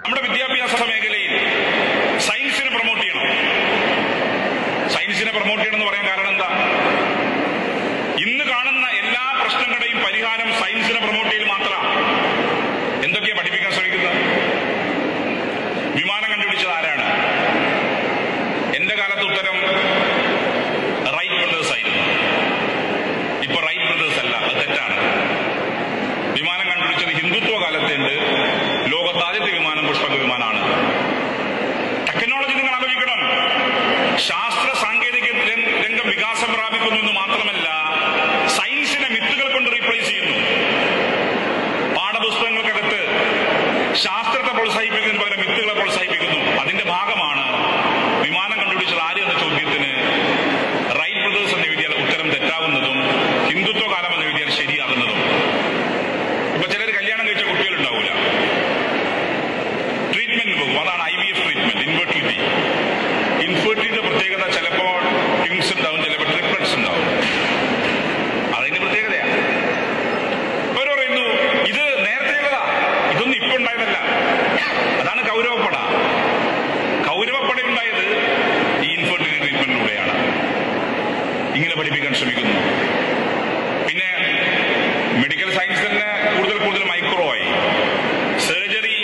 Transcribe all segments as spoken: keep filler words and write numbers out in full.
നമ്മുടെ വിദ്യാഭ്യാസ മേഖലയിൽ സയൻസിനെ പ്രൊമോട്ട് ചെയ്യണം. സയൻസിനെ പ്രൊമോട്ട് ചെയ്യണം എന്ന് പറയാൻ കാരണം എന്താ? ഇന്ന് കാണുന്ന എല്ലാ പ്രശ്നങ്ങളുടെയും പരിഹാരം സയൻസിനെ പ്രൊമോട്ട് ചെയ്യൽ മാത്രമാണ്. എന്തൊക്കെയാ പഠിപ്പിക്കാൻ ശ്രമിക്കുന്നത്? വിമാനം കണ്ടുപിടിച്ചത് ആരാണ്? എന്റെ കാലത്ത് ഉത്തരം റൈറ്റ് ബ്രദേഴ്സ് ആയിരുന്നു. ഇപ്പൊ റൈറ്റ് ബ്രദേഴ്സ് അല്ല, അത് തെറ്റാണ്. വിമാനം കണ്ടുപിടിച്ചത് ഹിന്ദുത്വ കാലത്തുണ്ട്. ലോകത്ത് ആദ്യത്തെ വിമാനം പുഷ്പക വിമാനമാണ്. ടെക്നോളജി നിങ്ങൾ ആലോചിക്കണം. ശാസ്ത്ര സാങ്കേതിക രംഗം വികാസം പ്രാപിക്കുന്നു എന്ന് മാത്രമല്ല, സയൻസിനെ മിത്തുകൾ കൊണ്ട് റീപ്ലേസ് ചെയ്യുന്നു. പാഠപുസ്തകങ്ങൾക്കകത്ത് ശാസ്ത്രത്തെ പ്രോത്സാഹിപ്പിക്കുന്നതിന് പകരം മിത്തുകളെ പ്രോത്സാഹിപ്പിക്കുന്നു. അതിന്റെ ഭാഗമാണ് വിമാനം കണ്ടുപിടിച്ചത് ആര് എന്ന ചോദ്യത്തിന് റൈറ്റ് ബ്രദേഴ്സ് എന്ന് എഴുതിയാൽ ഉത്തരം തെറ്റാവുന്നതും ഹിന്ദുത്വ കാലം എന്ന് എഴുതിയാൽ ശരിയാകുന്നതും. ഇപ്പൊ ചിലർ കല്യാണം കഴിച്ച കുട്ടികളുണ്ടാവില്ല, ട്രീറ്റ്മെന്റ് പോകും. അതാണ് I V F treatment, infertility. ഇൻഫെർട്ടിലിറ്റിയുടെ പ്രത്യേകത ചിലപ്പോൾ ട്വിൻസ് ഉണ്ടാവും, ചിലപ്പോൾ ട്രിപ്ലറ്റ്സ് ഉണ്ടാവും. അതിന്റെ പ്രത്യേകതയാണ്. അവർ പറയുന്നു ഇത് നേരത്തെയുള്ളതാ, ഇതൊന്നും ഇപ്പൊ ഉണ്ടായതല്ല. അതാണ് കൗരവപ്പട. കൗരവപ്പട ഉണ്ടായത് ഈ ഇൻഫെർട്ടിലിറ്റി ട്രീറ്റ്മെന്റിലൂടെയാണ്. ഇങ്ങനെ പഠിപ്പിക്കാൻ ശ്രമിക്കുന്നു. പിന്നെ മെഡിക്കൽ സയൻസ് തന്നെ കൂടുതൽ കൂടുതൽ മൈക്രോ ആയി. സർജറി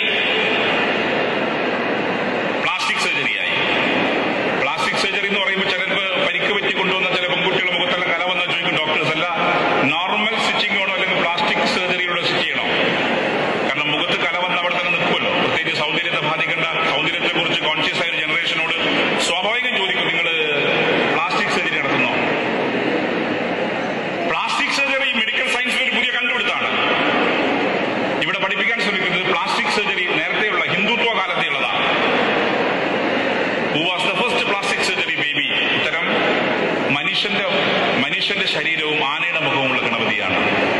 പ്ലാസ്റ്റിക് സർജറി ആയി. പ്ലാസ്റ്റിക് സർജറി എന്ന് പറയുമ്പോൾ ചിലപ്പോൾ പരിക്ക് പറ്റി കൊണ്ടുവന്ന ചില പെൺകുട്ടികളുടെ മുഖത്തെല്ലാം കല വന്നാൽ ചോദിക്കും ഡോക്ടേഴ്സ് അല്ല നോർമൽ സ്റ്റിച്ചിങ് ആണോ അല്ലെങ്കിൽ പ്ലാസ്റ്റിക് സർജറിയിലൂടെ സ്റ്റിച്ച് ചെയ്യണോ? കാരണം മുഖത്ത് കല വന്ന അവിടെ തന്നെ നിൽക്കുമല്ലോ. പ്രത്യേകിച്ച് സൗന്ദര്യത്തെ ബാധിക്കേണ്ട, സൗന്ദര്യത്തെ കുറിച്ച് കോൺഷ്യസ് ആയ ജനറേഷനോട് സ്വാഭാവികം ചോദിക്കും, നിങ്ങൾ പ്ലാസ്റ്റിക് സർജറി നടത്തുന്നോ? പ്ലാസ്റ്റിക് സർജറി മെഡിക്കൽ സയൻസിൽ ഒരു പുതിയ കണ്ടുപിടുത്താണ്. ഇവിടെ പഠിപ്പിക്കാൻ ശ്രമിക്കുന്നത് പ്ലാസ്റ്റിക് സർജറി നേരത്തെയുള്ള ഹിന്ദുത്വ കാലത്തെയുള്ളതാണ്. Who was the first plastic surgery baby? ഉത്തരം മനുഷ്യന്റെ മനുഷ്യന്റെ ശരീരവും ആനയുടെ മുഖവുമുള്ള ഗണപതിയാണ്.